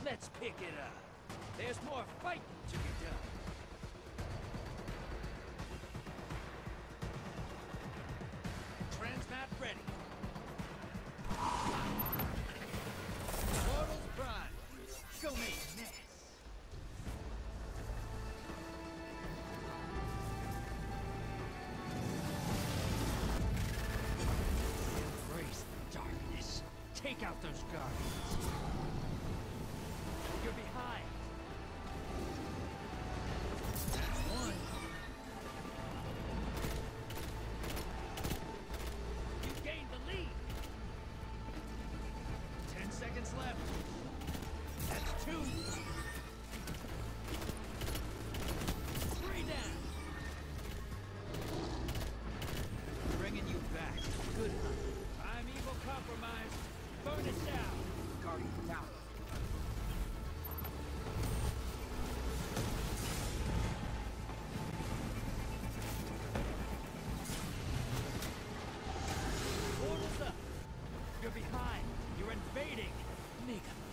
Let's pick it up. There's more fighting to be done. Transmat ready. Portals prime. Go make a mess. Embrace the darkness. Take out those guardians. You're behind. That's one. You gained the lead. 10 seconds left. That's two. 3 down. Bringing you back. Good hunt. Primeval compromised. Burn it down. Guardian down. Portal's up. You're behind. You're invading. Make a